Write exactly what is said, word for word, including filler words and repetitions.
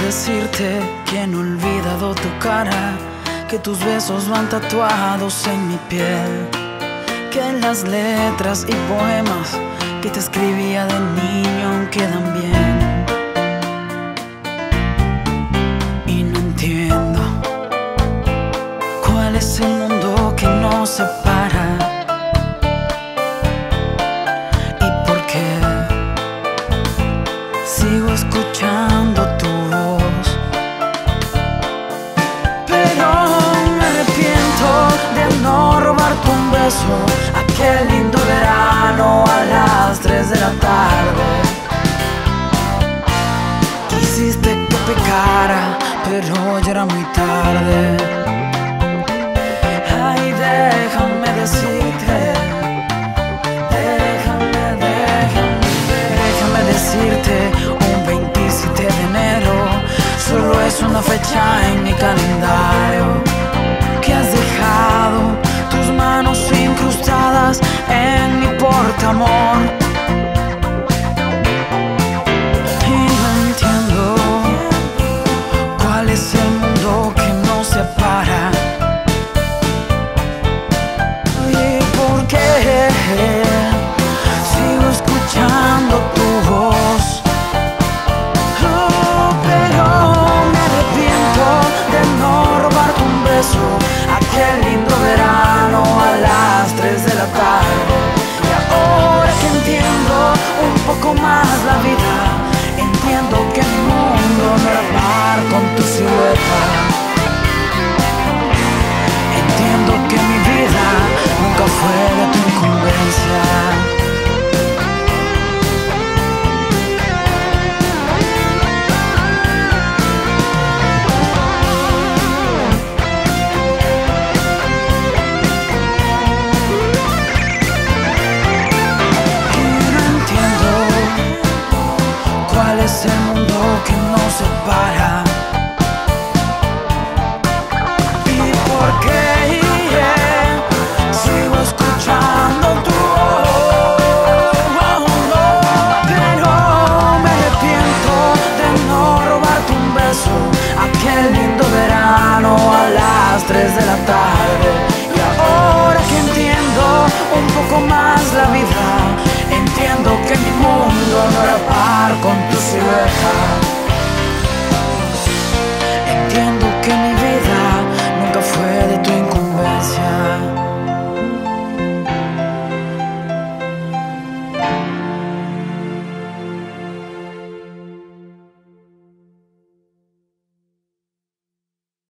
decirte que no he olvidado tu cara, que tus besos van tatuados en mi piel, que las letras y poemas que te escribía de niño aún quedan bien. Y no entiendo cuál es el mundo que nos separa y por qué sigo escuchando tu voz. Pero me arrepiento de no robarte un beso aquel lindo verano a las tres de la tarde. Quisiste que pecara, pero ya era muy tarde. Ay, déjame decirte, déjame, déjame, déjame decirte, un veintisiete de enero solo es una fecha en mi calendario, que has dejado tus manos incrustadas en mi portaamor. Y no entiendo cuál es el mundo que nos separa y por qué sigo escuchando tu voz. Oh, pero me arrepiento de no robarte un beso aquel lindo verano a las tres de la tarde. Y ahora que entiendo un poco más la vida, entiendo que mi mundo no era par con tu silueta. Entiendo que mi vida nunca fue de tu incumbencia.